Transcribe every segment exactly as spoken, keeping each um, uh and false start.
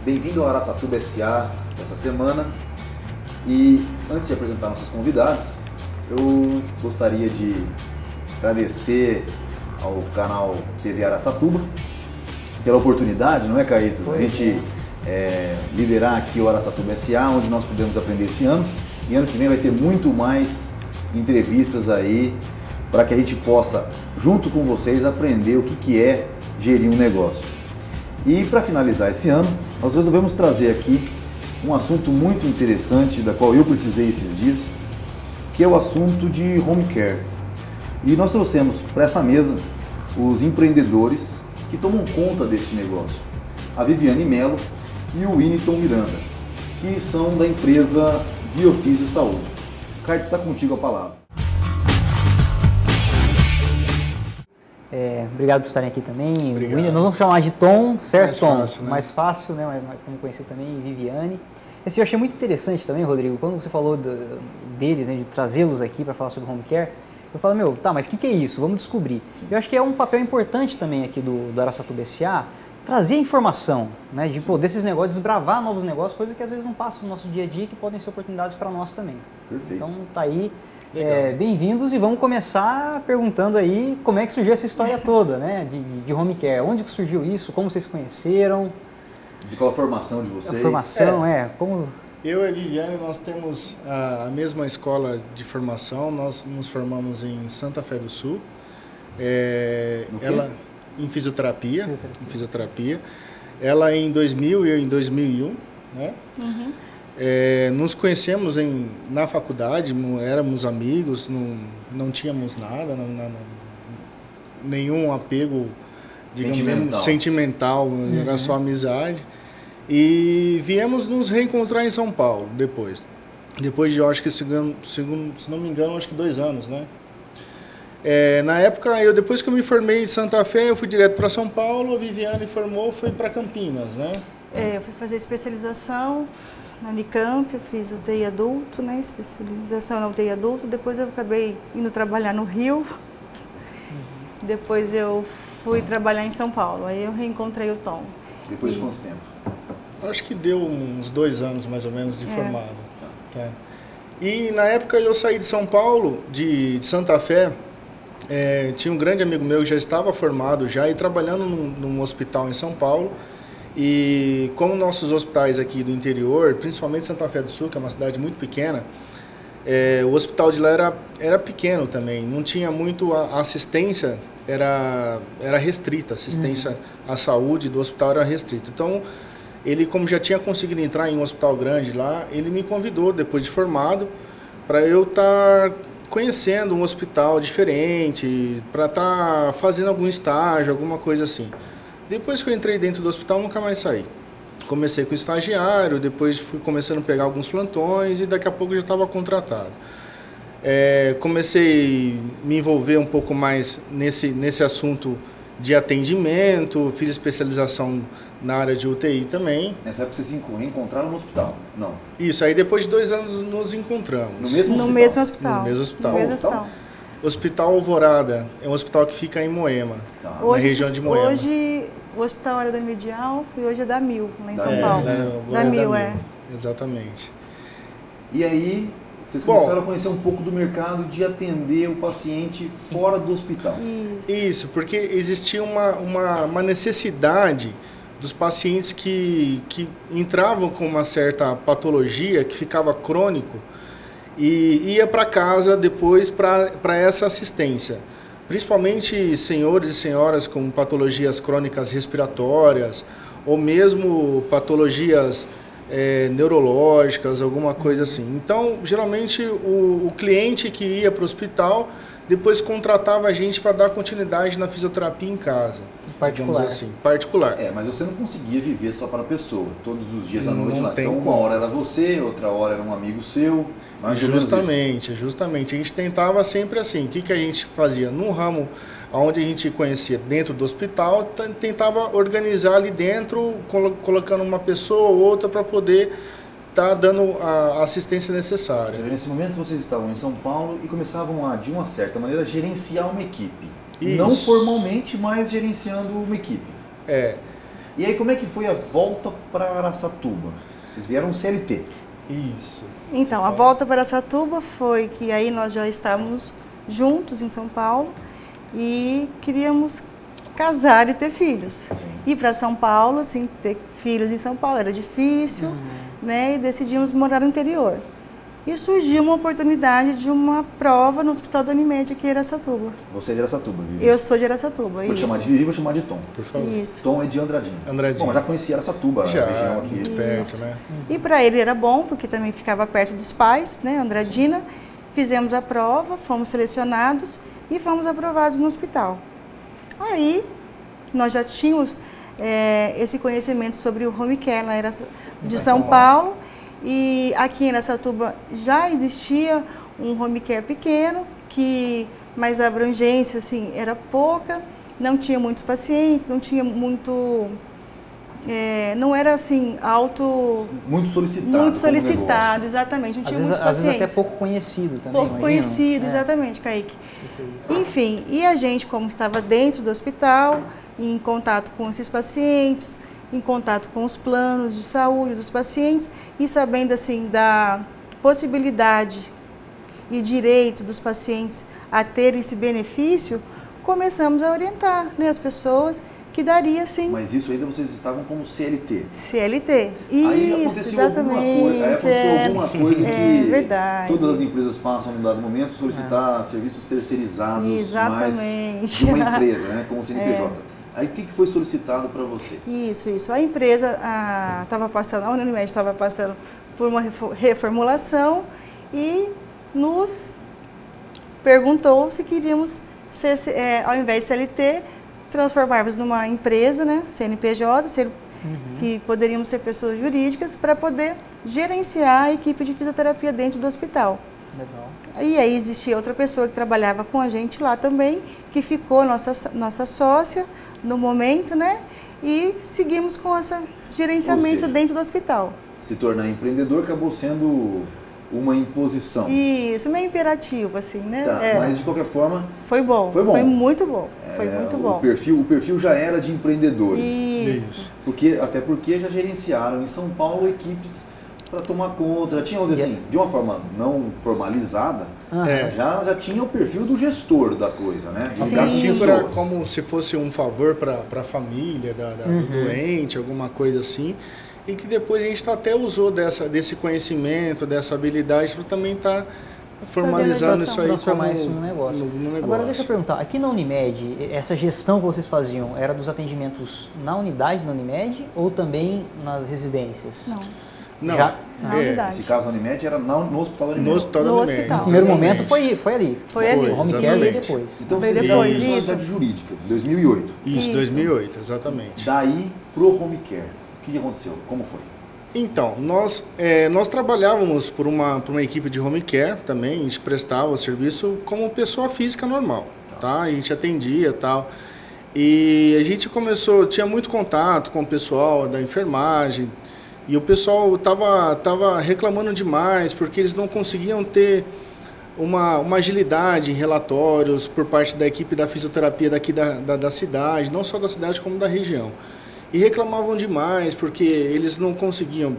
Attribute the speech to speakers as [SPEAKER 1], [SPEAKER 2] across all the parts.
[SPEAKER 1] Bem-vindo ao Araçatuba S A dessa semana. E antes de apresentar nossos convidados, eu gostaria de agradecer ao canal T V Araçatuba pela oportunidade, não é, Caíto? A gente é, liderar aqui o Araçatuba S A, onde nós pudemos aprender esse ano. E ano que vem vai ter muito mais entrevistas aí para que a gente possa, junto com vocês, aprender o que, que é gerir um negócio. E para finalizar esse ano, nós resolvemos trazer aqui um assunto muito interessante, da qual eu precisei esses dias, que é o assunto de home care. E nós trouxemos para essa mesa os empreendedores que tomam conta desse negócio, a Viviane Melo e o Winiton Miranda, que são da empresa Biofísio Saúde. Caio, está contigo a palavra.
[SPEAKER 2] É, obrigado por estarem aqui também.
[SPEAKER 3] Obrigado.
[SPEAKER 2] Nós vamos chamar de Tom, certo,
[SPEAKER 3] Mais
[SPEAKER 2] Tom?
[SPEAKER 3] fácil, né?
[SPEAKER 2] Mais fácil, né? Mais, mais, como conhecer também, Viviane. Esse eu achei muito interessante também, Rodrigo, quando você falou do, deles, né, de trazê-los aqui para falar sobre home care. Eu falo, meu, tá, mas o que, que é isso? Vamos descobrir. Eu acho que é um papel importante também aqui do, do Araçatuba S A, trazer informação, né, de pô, desses negócios, desbravar novos negócios, coisas que às vezes não passam no nosso dia a dia e que podem ser oportunidades para nós também.
[SPEAKER 1] Perfeito.
[SPEAKER 2] Então tá aí. É, bem-vindos e vamos começar perguntando aí como é que surgiu essa história toda, né, de, de home care. Onde que surgiu isso? Como vocês se conheceram?
[SPEAKER 1] De qual a formação de vocês?
[SPEAKER 2] A formação, é. é como...
[SPEAKER 3] Eu e a Viviane, nós temos a, a mesma escola de formação, nós nos formamos em Santa Fé do Sul. É,
[SPEAKER 1] No quê?
[SPEAKER 3] ela em fisioterapia, fisioterapia, em fisioterapia. Ela em dois mil e eu em dois mil e um, né? Uhum. É, nos conhecemos em, na faculdade, não éramos amigos, não, não tínhamos nada, não, não, nenhum apego, digamos, sentimental, sentimental uhum. Era só amizade. E viemos nos reencontrar em São Paulo depois. Depois de, eu acho que, segundo, segundo, se não me engano, acho que dois anos, né? É, na época, eu, depois que eu me formei em Santa Fé, eu fui direto para São Paulo, a Viviane formou, foi para Campinas, né?
[SPEAKER 4] É, eu fui fazer especialização na Unicamp, eu fiz U T I adulto, né, especialização na U T I adulto, depois eu acabei indo trabalhar no Rio, uhum. Depois eu fui trabalhar em São Paulo, aí eu reencontrei o Tom.
[SPEAKER 1] Depois
[SPEAKER 4] e...
[SPEAKER 1] de quanto tempo?
[SPEAKER 3] Acho que deu uns dois anos, mais ou menos, de é. formado. Tá. E na época eu saí de São Paulo, de, de Santa Fé, é, tinha um grande amigo meu que já estava formado já e trabalhando num, num hospital em São Paulo. E como nossos hospitais aqui do interior, principalmente Santa Fé do Sul, que é uma cidade muito pequena, é, o hospital de lá era, era pequeno também, não tinha muito a, a assistência, era, era restrita, a assistência uhum. à saúde do hospital era restrita. Então, ele, como já tinha conseguido entrar em um hospital grande lá, ele me convidou, depois de formado, para eu estar conhecendo um hospital diferente, para estar fazendo algum estágio, alguma coisa assim. Depois que eu entrei dentro do hospital, nunca mais saí. Comecei com estagiário, depois fui começando a pegar alguns plantões e daqui a pouco já estava contratado. É, comecei a me envolver um pouco mais nesse, nesse assunto de atendimento, fiz especialização na área de U T I também.
[SPEAKER 1] Nessa época vocês se reencontraram no hospital? Não.
[SPEAKER 3] Isso, aí depois de dois anos nos encontramos.
[SPEAKER 1] No mesmo
[SPEAKER 4] no
[SPEAKER 1] hospital?
[SPEAKER 4] Mesmo hospital.
[SPEAKER 3] No mesmo hospital.
[SPEAKER 4] No mesmo hospital.
[SPEAKER 3] Hospital Alvorada, é um hospital que fica em Moema, tá.
[SPEAKER 4] hoje,
[SPEAKER 3] na região de Moema.
[SPEAKER 4] Hoje o hospital era da Medial e hoje é da Mil, lá em
[SPEAKER 1] da
[SPEAKER 4] São
[SPEAKER 1] é,
[SPEAKER 4] Paulo.
[SPEAKER 3] Da,
[SPEAKER 4] da Mil,
[SPEAKER 3] da
[SPEAKER 4] é.
[SPEAKER 3] Mil. Exatamente.
[SPEAKER 1] E aí, vocês
[SPEAKER 3] Bom,
[SPEAKER 1] começaram a conhecer um pouco do mercado de atender o paciente fora do hospital.
[SPEAKER 4] Isso,
[SPEAKER 3] Isso porque existia uma, uma, uma necessidade dos pacientes que, que entravam com uma certa patologia, que ficava crônico, e ia para casa depois para essa assistência. Principalmente senhores e senhoras com patologias crônicas respiratórias, ou mesmo patologias é, neurológicas, alguma coisa assim. Então, geralmente, o, o cliente que ia para o hospital, depois contratava a gente para dar continuidade na fisioterapia em casa.
[SPEAKER 2] Particular.
[SPEAKER 3] Assim, particular.
[SPEAKER 1] É, mas você não conseguia viver só para a pessoa, todos os dias à
[SPEAKER 3] Não
[SPEAKER 1] noite lá.
[SPEAKER 3] tem
[SPEAKER 1] Então, uma
[SPEAKER 3] como.
[SPEAKER 1] hora era você, outra hora era um amigo seu. Mais ou menos isso.
[SPEAKER 3] Justamente, justamente. A gente tentava sempre assim. O que, que a gente fazia? No ramo onde a gente conhecia dentro do hospital, tentava organizar ali dentro, colo colocando uma pessoa ou outra para poder estar tá dando a assistência necessária.
[SPEAKER 1] Nesse momento vocês estavam em São Paulo e começavam a, de uma certa maneira, gerenciar uma equipe.
[SPEAKER 3] Isso.
[SPEAKER 1] Não formalmente, mas gerenciando uma equipe.
[SPEAKER 3] É.
[SPEAKER 1] E aí, como é que foi a volta para Araçatuba? Vocês vieram C L T.
[SPEAKER 3] Isso.
[SPEAKER 4] Então, a volta para Araçatuba foi que aí nós já estávamos juntos em São Paulo e queríamos casar e ter filhos.
[SPEAKER 1] Sim.
[SPEAKER 4] Ir para São Paulo, assim, ter filhos em São Paulo era difícil,
[SPEAKER 2] Uhum.
[SPEAKER 4] né? E decidimos morar no interior. E surgiu uma oportunidade de uma prova no Hospital da Unimed aqui em Araçatuba.
[SPEAKER 1] Você é de Araçatuba, Vivi?
[SPEAKER 4] Eu sou de Araçatuba,
[SPEAKER 1] Vou te
[SPEAKER 4] isso.
[SPEAKER 1] chamar de Vivi, vou chamar de Tom.
[SPEAKER 3] Por favor.
[SPEAKER 4] Isso.
[SPEAKER 1] Tom é de Andradina.
[SPEAKER 3] Andradina.
[SPEAKER 1] Bom, mas já conhecia Araçatuba,
[SPEAKER 3] Já,
[SPEAKER 1] a região aqui.
[SPEAKER 3] muito perto, né?
[SPEAKER 4] E para ele era bom, porque também ficava perto dos pais, né, Andradina. Fizemos a prova, fomos selecionados e fomos aprovados no hospital. Aí, nós já tínhamos é, esse conhecimento sobre o home care lá era de São Paulo. E aqui em Araçatuba já existia um home care pequeno, que, mas a abrangência assim, era pouca, não tinha muitos pacientes, não tinha muito... É, não era assim, alto...
[SPEAKER 1] Muito solicitado.
[SPEAKER 4] Muito
[SPEAKER 1] como
[SPEAKER 4] solicitado,
[SPEAKER 1] negócio.
[SPEAKER 4] exatamente, não
[SPEAKER 2] Às
[SPEAKER 4] tinha
[SPEAKER 2] vezes,
[SPEAKER 4] muitos
[SPEAKER 2] às vezes
[SPEAKER 4] pacientes.
[SPEAKER 2] até pouco conhecido também.
[SPEAKER 4] Pouco
[SPEAKER 2] imagino.
[SPEAKER 4] conhecido,
[SPEAKER 2] É.
[SPEAKER 4] exatamente, Kaique.
[SPEAKER 2] Isso, isso.
[SPEAKER 4] Enfim, e a gente, como estava dentro do hospital, em contato com esses pacientes, em contato com os planos de saúde dos pacientes e sabendo assim da possibilidade e direito dos pacientes a terem esse benefício, começamos a orientar, né, as pessoas que daria sim
[SPEAKER 1] Mas isso ainda vocês estavam como C L T.
[SPEAKER 4] C L T.
[SPEAKER 1] Aí
[SPEAKER 4] Isso,
[SPEAKER 1] aconteceu alguma
[SPEAKER 4] exatamente.
[SPEAKER 1] coisa, aí aconteceu
[SPEAKER 4] é,
[SPEAKER 1] alguma coisa
[SPEAKER 4] é
[SPEAKER 1] que
[SPEAKER 4] verdade.
[SPEAKER 1] todas as empresas passam num dado momento solicitar serviços terceirizados mais
[SPEAKER 4] Exatamente.
[SPEAKER 1] de uma empresa, né, como o C N P J. Aí o que que foi solicitado para vocês?
[SPEAKER 4] Isso, isso. A empresa estava passando, a Unimed estava passando por uma refo- reformulação e nos perguntou se queríamos, ser, é, ao invés de C L T, transformarmos numa empresa, né, C N P J, ser, que poderíamos ser pessoas jurídicas, para poder gerenciar a equipe de fisioterapia dentro do hospital.
[SPEAKER 2] Legal.
[SPEAKER 4] E aí existia outra pessoa que trabalhava com a gente lá também, que ficou nossa, nossa sócia no momento, né? E seguimos com esse gerenciamento
[SPEAKER 1] seja,
[SPEAKER 4] dentro do hospital.
[SPEAKER 1] Se tornar empreendedor acabou sendo uma imposição.
[SPEAKER 4] Isso, meio imperativo, assim, né?
[SPEAKER 1] Tá,
[SPEAKER 4] É.
[SPEAKER 1] mas de qualquer forma,
[SPEAKER 4] Foi bom,
[SPEAKER 1] Foi bom.
[SPEAKER 4] foi muito bom, foi
[SPEAKER 1] é,
[SPEAKER 4] muito
[SPEAKER 1] o
[SPEAKER 4] bom.
[SPEAKER 1] perfil, o perfil já era de empreendedores.
[SPEAKER 4] Isso.
[SPEAKER 1] Porque, até porque já gerenciaram em São Paulo equipes para tomar conta. Já tinha, vamos dizer assim, de uma forma não formalizada,
[SPEAKER 2] Aham.
[SPEAKER 3] É.
[SPEAKER 1] já, já tinha o perfil do gestor da coisa, né?
[SPEAKER 3] A
[SPEAKER 4] Sim.
[SPEAKER 3] princípio era
[SPEAKER 1] pessoas.
[SPEAKER 3] como se fosse um favor para a família da, da-
[SPEAKER 2] Uhum.
[SPEAKER 3] do doente, alguma coisa assim. E que depois a gente até usou dessa, desse conhecimento, dessa habilidade para também estar formalizando
[SPEAKER 4] gestão,
[SPEAKER 3] isso aí
[SPEAKER 2] transformar
[SPEAKER 3] como,
[SPEAKER 2] isso no negócio.
[SPEAKER 3] no- no negócio.
[SPEAKER 2] Agora deixa eu perguntar, aqui na Unimed, essa gestão que vocês faziam era dos atendimentos na unidade da Unimed ou também nas residências?
[SPEAKER 4] Não,
[SPEAKER 3] Não,
[SPEAKER 2] Já-
[SPEAKER 4] na
[SPEAKER 3] é,
[SPEAKER 4] unidade.
[SPEAKER 1] Esse caso da Unimed era na- no Hospital da Unimed.
[SPEAKER 3] no hospital da
[SPEAKER 4] No
[SPEAKER 3] Unimed,
[SPEAKER 4] hospital.
[SPEAKER 2] No primeiro
[SPEAKER 3] exatamente.
[SPEAKER 2] momento foi, foi ali.
[SPEAKER 4] Foi ali.
[SPEAKER 2] O home care
[SPEAKER 3] exatamente.
[SPEAKER 2] veio depois.
[SPEAKER 1] Então
[SPEAKER 4] Veio
[SPEAKER 1] vocês
[SPEAKER 4] depois,
[SPEAKER 1] vieram de
[SPEAKER 4] isso.
[SPEAKER 1] sociedade jurídica, dois mil e oito.
[SPEAKER 3] Isso,
[SPEAKER 4] Isso.
[SPEAKER 3] dois mil e oito, exatamente.
[SPEAKER 1] Daí pro home care. O que que aconteceu? Como foi?
[SPEAKER 3] Então, nós, é, nós trabalhávamos por uma, por uma equipe de home care também, a gente prestava o serviço como pessoa física normal, tá? A gente atendia e tal. E a gente começou, tinha muito contato com o pessoal da enfermagem, e o pessoal estava tava reclamando demais, porque eles não conseguiam ter uma, uma agilidade em relatórios por parte da equipe da fisioterapia daqui da, da, da cidade, não só da cidade como da região. E reclamavam demais porque eles não conseguiam.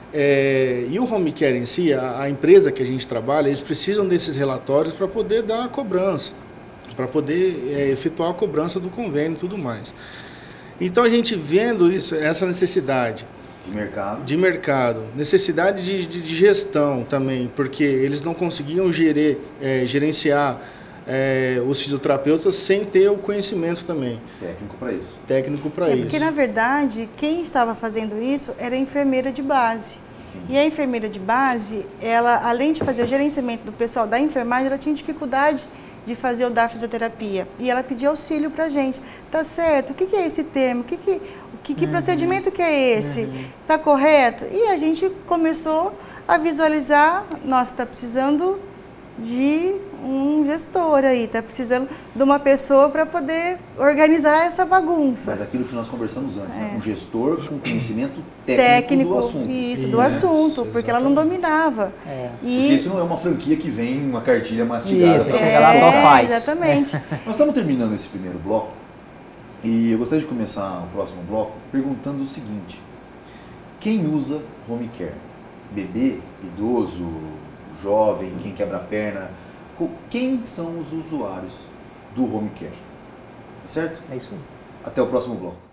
[SPEAKER 3] É, e o home care em si, a, a empresa que a gente trabalha, eles precisam desses relatórios para poder dar a cobrança, para poder é, efetuar a cobrança do convênio e tudo mais. Então a gente vendo isso, essa necessidade
[SPEAKER 1] De mercado.
[SPEAKER 3] de mercado, necessidade de, de, de gestão também, porque eles não conseguiam gerir, é, gerenciar é, os fisioterapeutas sem ter o conhecimento também
[SPEAKER 1] Técnico para isso.
[SPEAKER 3] técnico para
[SPEAKER 4] É
[SPEAKER 3] isso.
[SPEAKER 4] porque, na verdade, quem estava fazendo isso era a enfermeira de base. E a enfermeira de base, ela, além de fazer o gerenciamento do pessoal da enfermagem, ela tinha dificuldade de fazer o da fisioterapia. E ela pedia auxílio para a gente. Tá certo? O que, que é esse termo? O que, que, que, que procedimento que é esse? Tá correto? E a gente começou a visualizar, nossa, tá precisando de um gestor aí, tá precisando de uma pessoa para poder organizar essa bagunça.
[SPEAKER 1] Mas aquilo que nós conversamos antes, né?
[SPEAKER 4] É.
[SPEAKER 1] Um gestor com conhecimento técnico,
[SPEAKER 4] Técnico,
[SPEAKER 1] do assunto.
[SPEAKER 4] isso,
[SPEAKER 3] Isso,
[SPEAKER 4] do assunto, porque ela não
[SPEAKER 3] exatamente.
[SPEAKER 4] dominava.
[SPEAKER 2] É.
[SPEAKER 1] Porque
[SPEAKER 4] E
[SPEAKER 1] isso não é uma franquia que vem uma cartilha mastigada.
[SPEAKER 2] Isso,
[SPEAKER 1] pra
[SPEAKER 2] chega
[SPEAKER 1] você.
[SPEAKER 2] lá, só faz.
[SPEAKER 4] exatamente.
[SPEAKER 1] Nós estamos terminando esse primeiro bloco E eu gostaria de começar o próximo bloco perguntando o seguinte: quem usa home care? Bebê, idoso, jovem, quem quebra a perna? Quem são os usuários do home care? Tá certo?
[SPEAKER 2] É isso aí.
[SPEAKER 1] Até o próximo bloco.